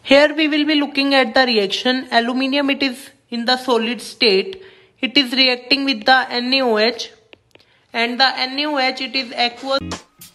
Here we will be looking at the reaction. Aluminium, it is in the solid state. It is reacting with the NaOH, and the NaOH, it is aqueous.